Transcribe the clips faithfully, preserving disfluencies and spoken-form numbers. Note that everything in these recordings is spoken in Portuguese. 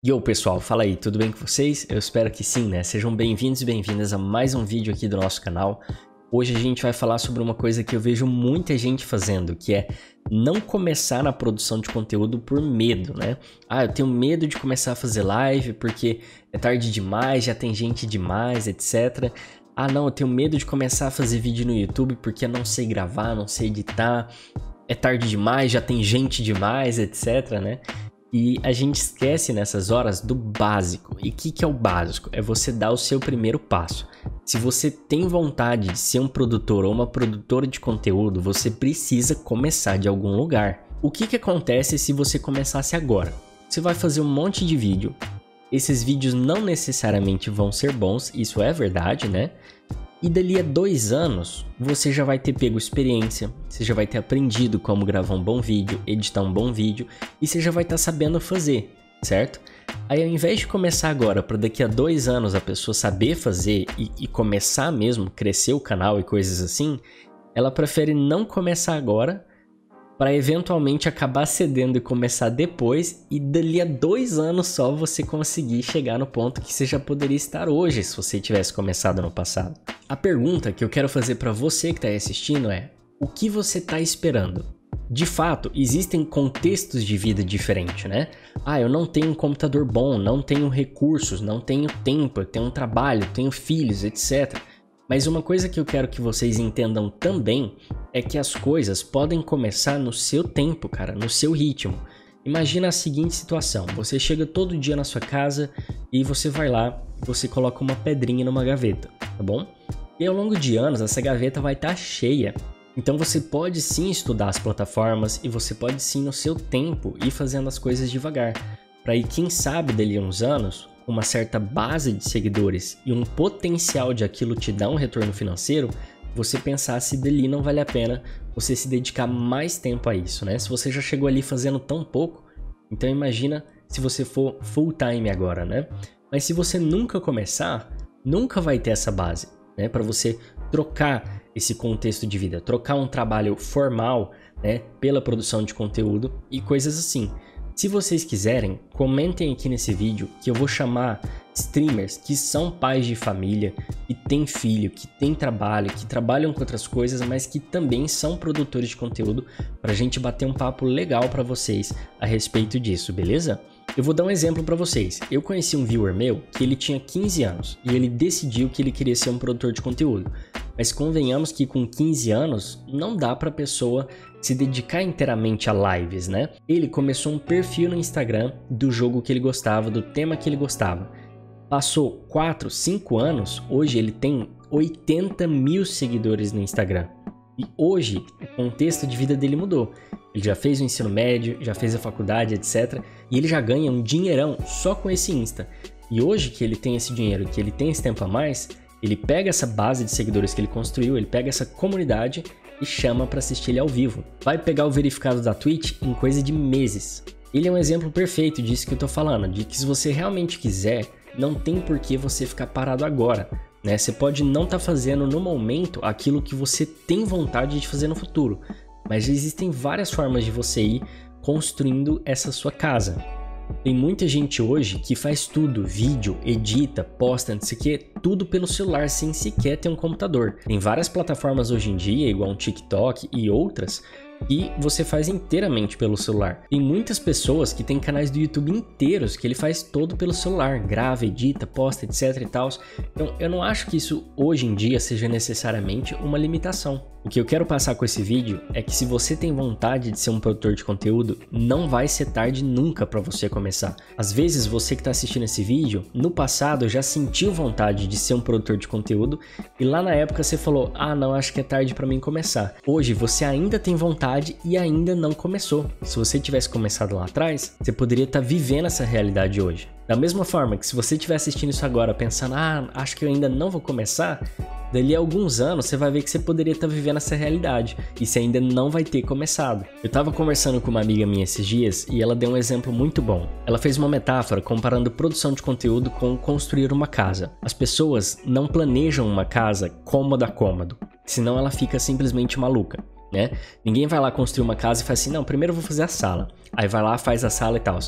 E ô pessoal, fala aí, tudo bem com vocês? Eu espero que sim, né? Sejam bem-vindos e bem-vindas a mais um vídeo aqui do nosso canal. Hoje a gente vai falar sobre uma coisa que eu vejo muita gente fazendo, que é não começar na produção de conteúdo por medo, né? Ah, eu tenho medo de começar a fazer live porque é tarde demais, já tem gente demais, etcétera. Ah não, eu tenho medo de começar a fazer vídeo no YouTube porque eu não sei gravar, não sei editar, é tarde demais, já tem gente demais, etcétera, né? E a gente esquece nessas horas do básico. E o que, que é o básico? É você dar o seu primeiro passo. Se você tem vontade de ser um produtor ou uma produtora de conteúdo, você precisa começar de algum lugar. O que, que acontece se você começasse agora? Você vai fazer um monte de vídeo. Esses vídeos não necessariamente vão ser bons, isso é verdade, né? E dali a dois anos, você já vai ter pego experiência, você já vai ter aprendido como gravar um bom vídeo, editar um bom vídeo, e você já vai estar sabendo fazer, certo? Aí ao invés de começar agora, para daqui a dois anos a pessoa saber fazer e, e começar mesmo, crescer o canal e coisas assim, ela prefere não começar agora, para eventualmente acabar cedendo e começar depois, e dali a dois anos só você conseguir chegar no ponto que você já poderia estar hoje se você tivesse começado no passado. A pergunta que eu quero fazer para você que está aí assistindo é: o que você está esperando? De fato, existem contextos de vida diferentes, né? Ah, eu não tenho um computador bom, não tenho recursos, não tenho tempo, eu tenho um trabalho, tenho filhos, etcétera. Mas uma coisa que eu quero que vocês entendam também é que as coisas podem começar no seu tempo, cara, no seu ritmo. Imagina a seguinte situação: você chega todo dia na sua casa e você vai lá, você coloca uma pedrinha numa gaveta, tá bom? E ao longo de anos essa gaveta vai estar cheia. Então você pode sim estudar as plataformas e você pode sim no seu tempo ir fazendo as coisas devagar. Para aí, quem sabe, dali a uns anos, uma certa base de seguidores e um potencial de aquilo te dar um retorno financeiro, você pensar se dali não vale a pena você se dedicar mais tempo a isso, né? Se você já chegou ali fazendo tão pouco, então imagina se você for full time agora, né? Mas se você nunca começar, nunca vai ter essa base, né? Para você trocar esse contexto de vida, trocar um trabalho formal, né? Pela produção de conteúdo e coisas assim. Se vocês quiserem, comentem aqui nesse vídeo que eu vou chamar streamers que são pais de família, que têm filho, que têm trabalho, que trabalham com outras coisas, mas que também são produtores de conteúdo, para a gente bater um papo legal para vocês a respeito disso, beleza? Eu vou dar um exemplo para vocês. Eu conheci um viewer meu que ele tinha quinze anos e ele decidiu que ele queria ser um produtor de conteúdo. Mas convenhamos que com quinze anos não dá para a pessoa se dedicar inteiramente a lives, né? Ele começou um perfil no Instagram do jogo que ele gostava, do tema que ele gostava. Passou quatro, cinco anos, hoje ele tem oitenta mil seguidores no Instagram. E hoje o contexto de vida dele mudou. Ele já fez o ensino médio, já fez a faculdade, etcétera. E ele já ganha um dinheirão só com esse Insta. E hoje que ele tem esse dinheiro, que ele tem esse tempo a mais, ele pega essa base de seguidores que ele construiu, ele pega essa comunidade e chama para assistir ele ao vivo. Vai pegar o verificado da Twitch em coisa de meses. Ele é um exemplo perfeito disso que eu tô falando, de que se você realmente quiser, não tem por que você ficar parado agora, né? Você pode não estar fazendo no momento aquilo que você tem vontade de fazer no futuro, mas existem várias formas de você ir construindo essa sua casa. Tem muita gente hoje que faz tudo, vídeo, edita, posta, não sei o que, tudo pelo celular sem sequer ter um computador. Tem várias plataformas hoje em dia, igual um TikTok e outras, e você faz inteiramente pelo celular. Tem muitas pessoas que têm canais do YouTube inteiros que ele faz todo pelo celular, grava, edita, posta, etc e tal. Então eu não acho que isso hoje em dia seja necessariamente uma limitação. O que eu quero passar com esse vídeo é que se você tem vontade de ser um produtor de conteúdo, não vai ser tarde nunca para você começar. Às vezes você que está assistindo esse vídeo, no passado já sentiu vontade de ser um produtor de conteúdo e lá na época você falou: ah não, acho que é tarde para mim começar. Hoje você ainda tem vontade e ainda não começou. Se você tivesse começado lá atrás, você poderia estar vivendo essa realidade hoje. Da mesma forma que se você estiver assistindo isso agora pensando: ah, acho que eu ainda não vou começar, dali a alguns anos você vai ver que você poderia estar vivendo essa realidade e você ainda não vai ter começado. Eu estava conversando com uma amiga minha esses dias e ela deu um exemplo muito bom. Ela fez uma metáfora comparando produção de conteúdo com construir uma casa. As pessoas não planejam uma casa cômodo a cômodo, senão ela fica simplesmente maluca, né? Ninguém vai lá construir uma casa e faz assim: não, primeiro eu vou fazer a sala. Aí vai lá, faz a sala e tal.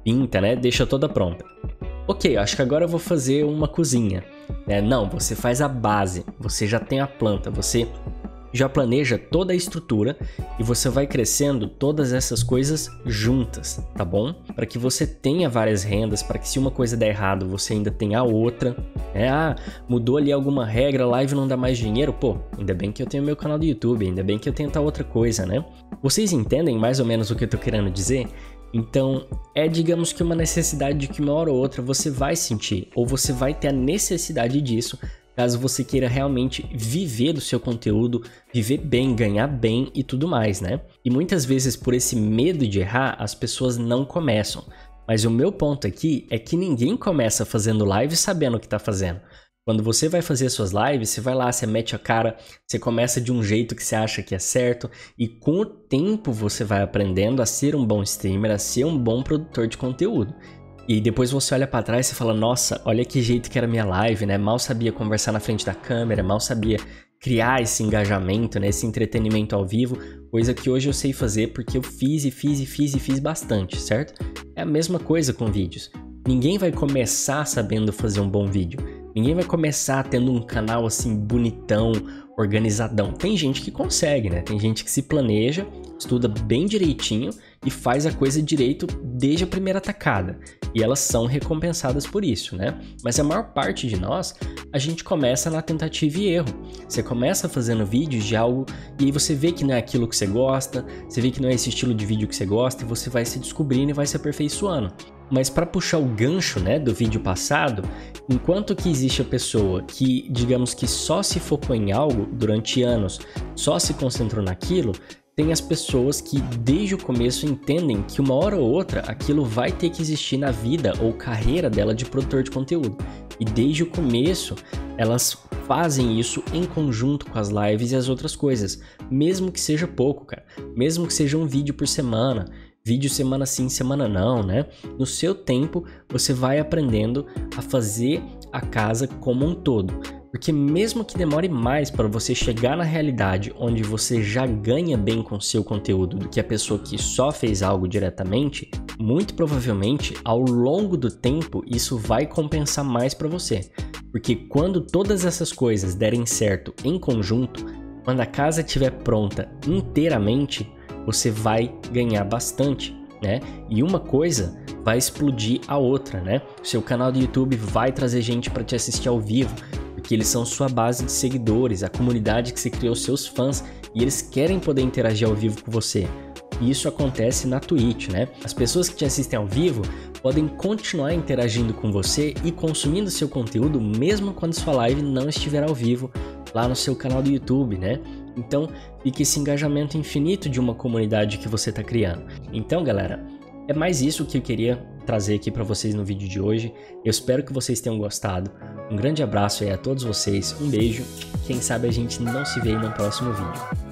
pinta, né? Deixa toda pronta. Ok, acho que agora eu vou fazer uma cozinha. É, não, você faz a base, você já tem a planta, você já planeja toda a estrutura e você vai crescendo todas essas coisas juntas, tá bom? Para que você tenha várias rendas, para que se uma coisa der errado, você ainda tenha a outra. É, ah, mudou ali alguma regra, a live não dá mais dinheiro, pô, ainda bem que eu tenho meu canal do YouTube, ainda bem que eu tenho tal outra coisa, né? Vocês entendem mais ou menos o que eu tô querendo dizer? Então, é digamos que uma necessidade de que uma hora ou outra você vai sentir, ou você vai ter a necessidade disso, caso você queira realmente viver do seu conteúdo, viver bem, ganhar bem e tudo mais, né? E muitas vezes por esse medo de errar, as pessoas não começam. Mas o meu ponto aqui é que ninguém começa fazendo live sabendo o que tá fazendo. Quando você vai fazer suas lives, você vai lá, você mete a cara, você começa de um jeito que você acha que é certo e com o tempo você vai aprendendo a ser um bom streamer, a ser um bom produtor de conteúdo. E depois você olha pra trás e fala, nossa, olha que jeito que era minha live, né? Mal sabia conversar na frente da câmera, mal sabia criar esse engajamento, né? Esse entretenimento ao vivo, coisa que hoje eu sei fazer porque eu fiz e fiz e fiz e fiz bastante, certo? É a mesma coisa com vídeos. Ninguém vai começar sabendo fazer um bom vídeo. Ninguém vai começar tendo um canal assim bonitão, organizadão. Tem gente que consegue, né? Tem gente que se planeja, estuda bem direitinho e faz a coisa direito desde a primeira tacada. E elas são recompensadas por isso, né? Mas a maior parte de nós, a gente começa na tentativa e erro. Você começa fazendo vídeos de algo e aí você vê que não é aquilo que você gosta, você vê que não é esse estilo de vídeo que você gosta e você vai se descobrindo e vai se aperfeiçoando. Mas para puxar o gancho, né, do vídeo passado, enquanto que existe a pessoa que, digamos que só se focou em algo durante anos, só se concentrou naquilo, tem as pessoas que desde o começo entendem que uma hora ou outra aquilo vai ter que existir na vida ou carreira dela de produtor de conteúdo. E desde o começo elas fazem isso em conjunto com as lives e as outras coisas, mesmo que seja pouco, cara, mesmo que seja um vídeo por semana. Vídeo semana sim, semana não, né? No seu tempo, você vai aprendendo a fazer a casa como um todo. Porque mesmo que demore mais para você chegar na realidade onde você já ganha bem com o seu conteúdo do que a pessoa que só fez algo diretamente, muito provavelmente, ao longo do tempo, isso vai compensar mais para você. Porque quando todas essas coisas derem certo em conjunto, quando a casa estiver pronta inteiramente, você vai ganhar bastante, né? E uma coisa vai explodir a outra, né? O seu canal do YouTube vai trazer gente para te assistir ao vivo, porque eles são sua base de seguidores, a comunidade que você criou, seus fãs, e eles querem poder interagir ao vivo com você. E isso acontece na Twitch, né? As pessoas que te assistem ao vivo podem continuar interagindo com você e consumindo seu conteúdo mesmo quando sua live não estiver ao vivo lá no seu canal do YouTube, né? Então, fica esse engajamento infinito de uma comunidade que você está criando. Então, galera, é mais isso que eu queria trazer aqui para vocês no vídeo de hoje. Eu espero que vocês tenham gostado. Um grande abraço aí a todos vocês, um beijo. Quem sabe a gente não se vê aí no próximo vídeo.